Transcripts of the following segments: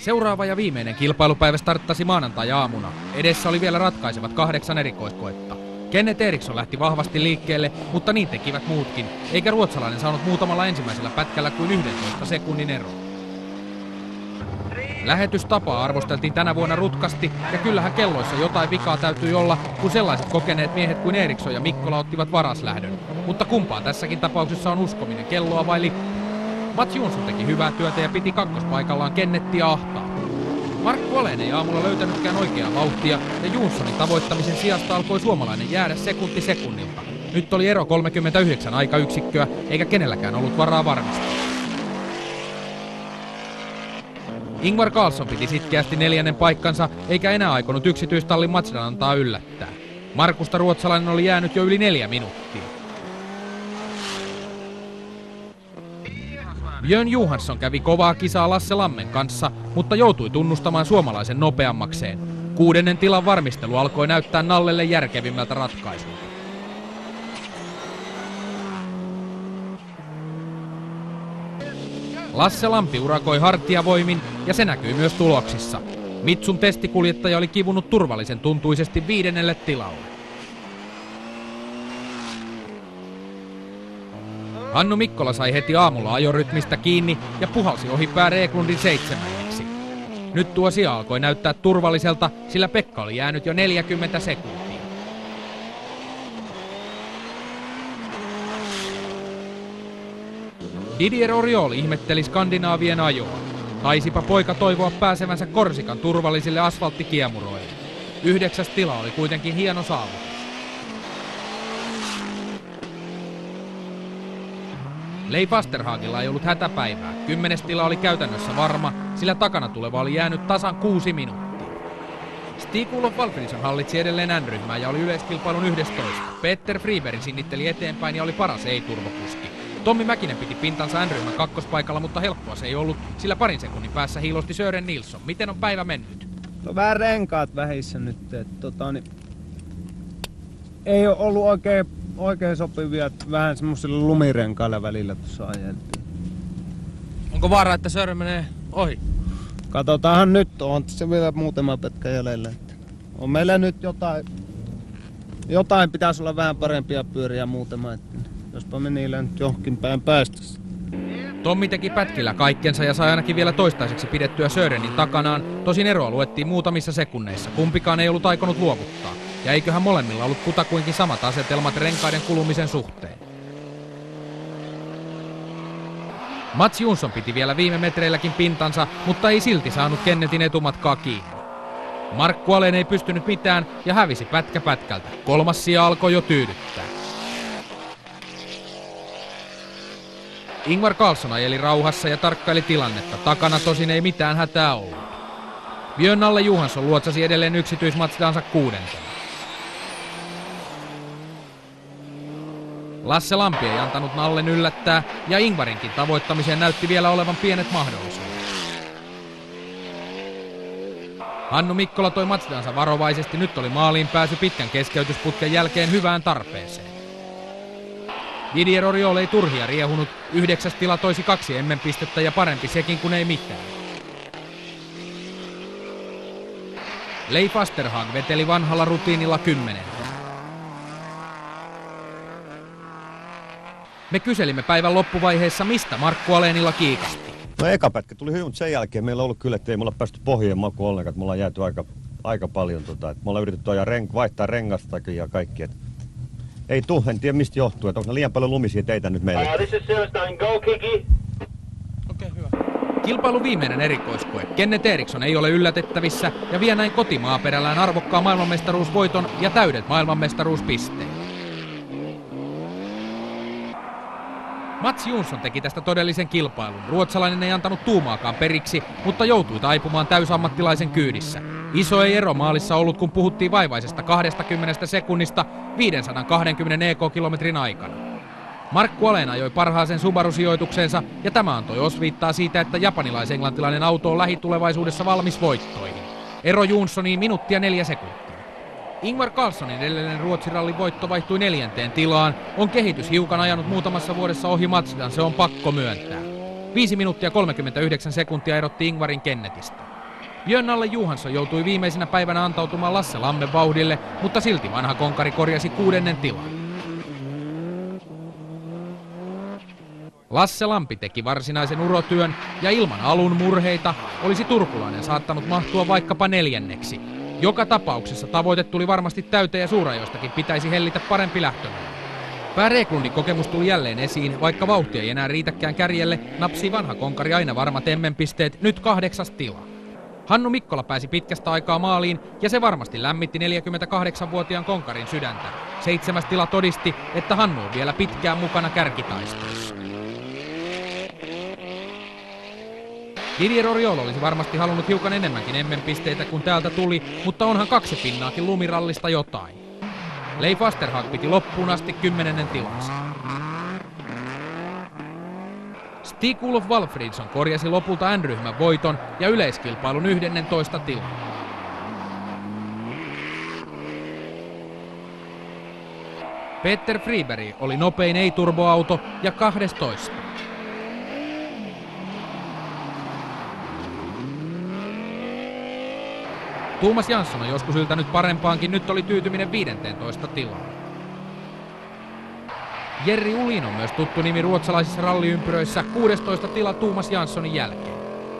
Seuraava ja viimeinen kilpailupäivä starttasi maanantai-aamuna. Edessä oli vielä ratkaisevat 8 erikoiskoetta. Kenneth Eriksson lähti vahvasti liikkeelle, mutta niin tekivät muutkin, eikä ruotsalainen saanut muutamalla ensimmäisellä pätkällä kuin 11 sekunnin ero. Lähetystapaa arvosteltiin tänä vuonna rutkasti, ja kyllähän kelloissa jotain vikaa täytyi olla, kun sellaiset kokeneet miehet kuin Eriksson ja Mikkola ottivat varaslähdön. Mutta kumpaa tässäkin tapauksessa on uskominen, kelloa vai lippu? Mats Jonsson teki hyvää työtä ja piti kakkospaikallaan Kennettiä ahtaa. Markku Alén ei aamulla löytänytkään oikeaa vauhtia, ja Jonssonin tavoittamisen sijasta alkoi suomalainen jäädä sekunti sekunnilta. Nyt oli ero 39 aikayksikköä, eikä kenelläkään ollut varaa varmistaa. Ingvar Carlsson piti sitkeästi 4. paikkansa, eikä enää aikonut yksityistallin Mazdan antaa yllättää. Markusta ruotsalainen oli jäänyt jo yli 4 minuuttia. Björn Johansson kävi kovaa kisaa Lasse Lammen kanssa, mutta joutui tunnustamaan suomalaisen nopeammakseen. 6. tilan varmistelu alkoi näyttää Nallelle järkevimmältä ratkaisulta. Lasse Lampi urakoi hartiavoimin, ja se näkyi myös tuloksissa. Mitsun testikuljettaja oli kivunut turvallisen tuntuisesti 5. tilalle. Hannu Mikkola sai heti aamulla ajorytmistä kiinni ja puhalsi ohi Per Eklundin 7. Nyt tuo sija alkoi näyttää turvalliselta, sillä Pekka oli jäänyt jo 40 sekuntia. Didier Oriol ihmetteli Skandinaavien ajoa. Taisipa poika toivoa pääsevänsä Korsikan turvallisille asfalttikiemuroille. 9. tila oli kuitenkin hieno saavutus. Leif Asterhagilla ei ollut hätäpäivää. 10. tila oli käytännössä varma, sillä takana tuleva oli jäänyt tasan 6 minuuttia. Stig-Olof Valfridsson hallitsi edelleen N-ryhmää ja oli yleiskilpailun 11. Peter Friberg sinnitteli eteenpäin ja oli paras ei-turvokuski. Tommi Mäkinen piti pintansa N-ryhmän kakkospaikalla, mutta helppoa se ei ollut, sillä parin sekunnin päässä hiilosti Sören Nilsson. Miten on päivä mennyt? No vähän renkaat vähissä nyt, ei ole ollut oikein sopivia, vähän semmoisilla lumirenkailla välillä tuossa ajeltiin. Onko vaara, että Sören menee ohi? Katsotaanhan nyt, on se vielä muutama pätkä jäljellä. On meillä nyt jotain pitäisi olla vähän parempia pyöriä muutama, että jospa me niillä nyt johonkin päin päästäisiin. Tommi teki pätkillä kaikkensa ja sai ainakin vielä toistaiseksi pidettyä Sörenin takanaan, tosin eroa luettiin muutamissa sekunneissa, kumpikaan ei ollut aikonut luovuttaa. Ja eiköhän molemmilla ollut kutakuinkin samat asetelmat renkaiden kulumisen suhteen. Mats Jonsson piti vielä viime metreilläkin pintansa, mutta ei silti saanut Kennethin etumatkaa kiinni. Markku Alén ei pystynyt mitään ja hävisi pätkä pätkältä. 3. sija alkoi jo tyydyttää. Ingvar Carlsson ajeli rauhassa ja tarkkaili tilannetta. Takana tosin ei mitään hätää ollut. Björn Nalle Johansson luotsasi edelleen yksityismatsdansa 6. Lasse Lampi ei antanut Nallen yllättää, ja Ingvarinkin tavoittamiseen näytti vielä olevan pienet mahdollisuudet. Hannu Mikkola toi matsdansa varovaisesti, nyt oli maaliin pääsy pitkän keskeytysputken jälkeen hyvään tarpeeseen. Didier Oriol ei turhia riehunut, 9. tila toisi 2 pistettä ja parempi sekin kuin ei mitään. Leif Asterhag veteli vanhalla rutiinilla 10. Me kyselimme päivän loppuvaiheessa, mistä Markku Alénilla kiikasti. No eka pätkä tuli hyvin, mutta sen jälkeen meillä on ollut kyllä, että ei me olla päästy pohjien makuun ollenkaan, että me ollaan jääty aika paljon. Että me ollaan yritetty vaihtaa rengastakin ja kaikki. Ei tuu, en tiedä mistä johtuu, että onko liian paljon lumisia teitä nyt meille. Okei, hyvä. Kilpailun viimeinen erikoiskoe. Kenneth Eriksson ei ole yllätettävissä ja vie näin kotimaaperällään arvokkaan maailmanmestaruusvoiton ja täydet maailmanmestaruuspisteet. Mats Jonsson teki tästä todellisen kilpailun. Ruotsalainen ei antanut tuumaakaan periksi, mutta joutui taipumaan täysammattilaisen kyydissä. Iso ei ero maalissa ollut, kun puhuttiin vaivaisesta 20 sekunnista 520 EK-kilometrin aikana. Markku Alén ajoi parhaaseen Subaru-sijoitukseensa ja tämä antoi osviittaa siitä, että japanilais-englantilainen auto on lähitulevaisuudessa valmis voittoihin. Ero Jonssoniin minuuttia 4 sekuntia. Ingvar Carlssonin edellinen Ruotsin-rallin voitto vaihtui 4. tilaan. On kehitys hiukan ajanut muutamassa vuodessa ohi Mazdan, se on pakko myöntää. 5 minuuttia 39 sekuntia erotti Ingvarin Kennethistä. Björn-Alle Johansson joutui viimeisenä päivänä antautumaan Lasse Lammen vauhdille, mutta silti vanha konkari korjasi 6. tilan. Lasse Lampi teki varsinaisen urotyön ja ilman alun murheita olisi turkulainen saattanut mahtua vaikkapa 4. Joka tapauksessa tavoite tuli varmasti täyteen ja suurajoistakin pitäisi hellitä parempi lähtömäärä. Per Eklundin kokemus tuli jälleen esiin, vaikka vauhti ei enää riitäkään kärjelle, napsii vanha konkari aina varmat MM-pisteet, nyt 8. tila. Hannu Mikkola pääsi pitkästä aikaa maaliin ja se varmasti lämmitti 48-vuotiaan konkarin sydäntä. 7. tila todisti, että Hannu on vielä pitkään mukana kärkitaistelussa. Didier Oriol olisi varmasti halunnut hiukan enemmänkin MM-pisteitä kuin täältä tuli, mutta onhan 2 pinnaakin lumirallista jotain. Leif Asterhag piti loppuun asti 10. tilansa. Stig-Olof Walfridsson korjasi lopulta N-ryhmän voiton ja yleiskilpailun 11. tilan. Peter Friberg oli nopein ei-turboauto ja 12. Thomas Jansson on joskus yltänyt parempaankin, nyt oli tyytyminen 15. tilaan. Jerry Ulin on myös tuttu nimi ruotsalaisissa ralliympyröissä, 16. tila Thomas Janssonin jälkeen.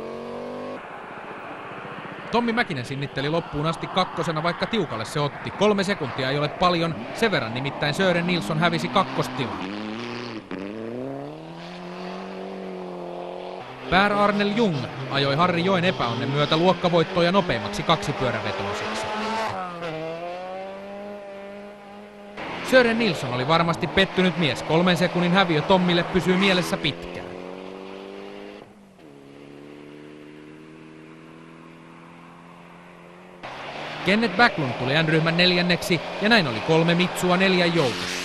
Tommi Mäkinen sinnitteli loppuun asti 2, vaikka tiukalle se otti. 3 sekuntia ei ole paljon, sen verran nimittäin Sören Nilsson hävisi 2. tilaan. Per Arnel Jung ajoi Harri Joen epäonnen myötä luokkavoittoja nopeimmaksi 2-pyörävetoiseksi. Sören Nilsson oli varmasti pettynyt mies. 3 sekunnin häviö Tommille pysyy mielessä pitkään. Kenneth Backlund tuli N-ryhmän 4. ja näin oli 3 Mitsua 4 joukossa.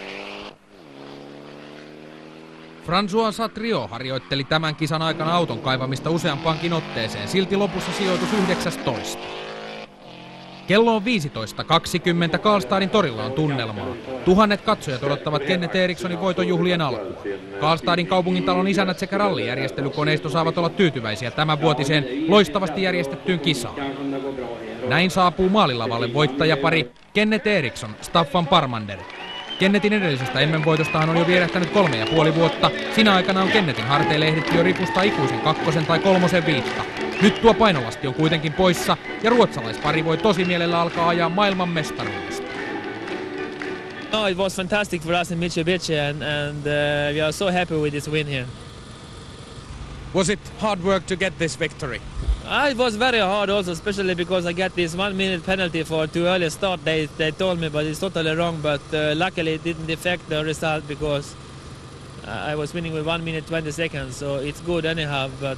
François Satriot harjoitteli tämän kisan aikana auton kaivamista useampaankin otteeseen, silti lopussa sijoitus 19. Kello on 15.20, Karlstadin torilla on tunnelmaa. Tuhannet katsojat odottavat Kenneth Erikssonin voitonjuhlien alkua. Karlstadin kaupungintalon isännät sekä rallijärjestelykoneisto saavat olla tyytyväisiä tämänvuotiseen loistavasti järjestettyyn kisaan. Näin saapuu maalilavalle voittajapari Kenneth Eriksson, Staffan Parmander. Kennethin edellisestä MM-voitostahan on jo vierähtänyt 3,5 vuotta. Sinä aikana on Kennethin harteille ehditty jo ripustaa ikuisen 2. tai 3. viitta. Nyt tuo painolasti on kuitenkin poissa ja ruotsalaispari voi tosi mielellä alkaa ajaa maailman mestaruudesta. No, it was fantastic for us in Mitsubishi and we are so happy with this win here. Was it hard work to get this victory? It was very hard also, especially because I got this 1 minute penalty for too early start. They told me, but it's totally wrong. But luckily it didn't affect the result because I was winning with 1 minute 20 seconds, so it's good anyhow. But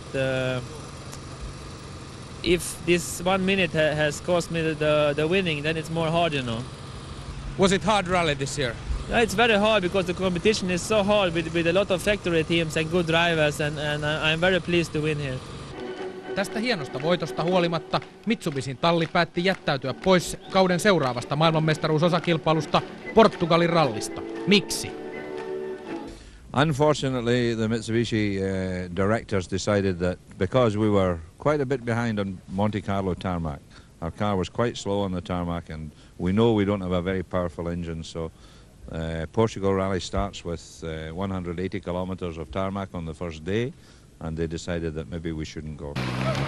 if this 1 minute has cost me the winning, then it's more hard, you know. Was it hard rally this year? Yeah, it's very hard because the competition is so hard with a lot of factory teams and good drivers, and I'm very pleased to win here. Tästä hienosta voitosta huolimatta Mitsubishin talli päätti jättäytyä pois kauden seuraavasta maailmanmestaruusosakilpailusta Portugalin rallista. Miksi? Unfortunately, the Mitsubishi directors decided that because we were quite a bit behind on Monte Carlo tarmac, our car was quite slow on the tarmac, and we know we don't have a very powerful engine, so Portugal rally starts with 180 kilometers of tarmac on the first day, and they decided that maybe we shouldn't go.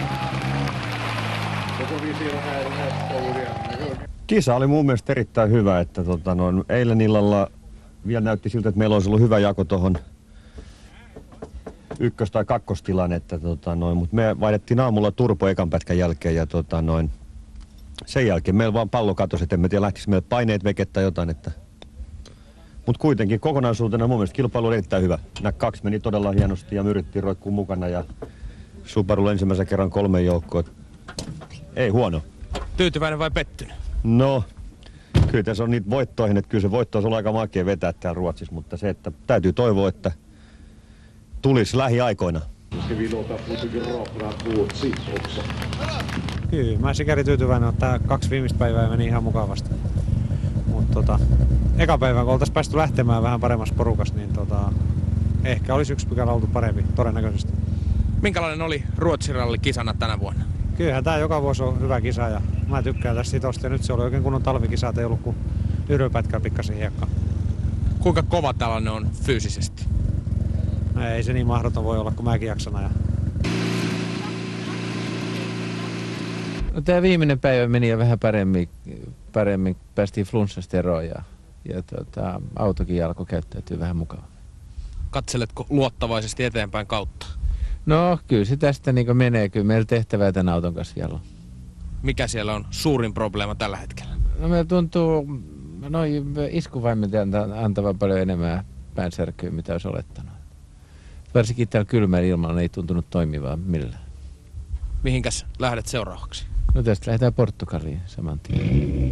Kisa oli mun mielestä erittäin hyvä, että eilen illalla vielä näytti siltä, että meillä olisi ollut hyvä jako tuohon 1- tai 2-tilan, että mutta me vaihdettiin aamulla turbo ekan pätkän jälkeen ja sen jälkeen meillä vaan pallo katosi, että en tiedä lähtisikö meille paineet veket tai jotain, että mutta kuitenkin kokonaisuutena mun mielestä kilpailu oli erittäin hyvä. Nämä 2 meni todella hienosti ja me yritettiin roikkua mukana ja Subarulla ensimmäisen kerran 3 joukkoa. Ei huono. Tyytyväinen vai pettynyt? No, kyllä tässä on niitä voittoihin, että kyllä se voitto olisi ollut aika makea vetää täällä Ruotsissa, mutta se, että täytyy toivoa, että tulisi lähiaikoina. Kyllä, mä sikäli tyytyväinen, että tää 2 viimeistä päivää meni ihan mukavasti. Mutta eka päivän, kun oltaisiin päästy lähtemään vähän paremmassa porukassa, niin ehkä olisi 1 pykälä oltu parempi, todennäköisesti. Minkälainen oli Ruotsin ralli kisana tänä vuonna? Kyllähän tää joka vuosi on hyvä kisa ja mä tykkään tästä sitosta. Ja nyt se oli oikein kunnon talvikisa, ei ollut kuin yrjöpätkää pikkasen hiekkaa. Kuinka kova tällainen on fyysisesti? Ei se niin mahdoton voi olla, kun mäkin jaksan ajaa. No, tämä viimeinen päivä meni jo vähän paremmin. Päästiin flunssasta eroon ja autokin alkoi käyttäytyä vähän mukavaa. Katseletko luottavaisesti eteenpäin kautta? No kyllä se tästä niin menee. Kyllä meillä tehtävää tämän auton kanssa vielä on. Mikä siellä on suurin probleema tällä hetkellä? No meillä tuntuu iskuvaimet antavan paljon enemmän päänsärkyä, mitä olisi olettanut. Varsinkin täällä kylmällä ilmalla ei tuntunut toimivaa millään. Mihinkäs lähdet seuraavaksi? No tästä lähdetään Portugaliin saman tien.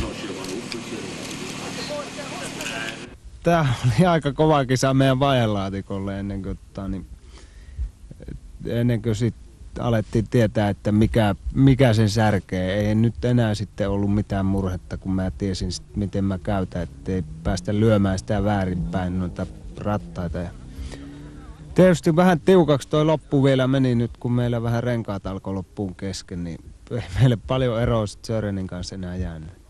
Tämä oli aika kova kisa meidän vaihelaatikolle ennen kuin sit alettiin tietää, että mikä sen särkee. Ei nyt enää sitten ollut mitään murhetta, kun mä tiesin sit, miten mä käytän, ettei päästä lyömään sitä väärinpäin noita rattaita. Ja tietysti vähän tiukaksi toi loppu vielä meni nyt, kun meillä vähän renkaat alkoi loppuun kesken, niin ei meille paljon eroa sit Sörenin kanssa enää jäänyt.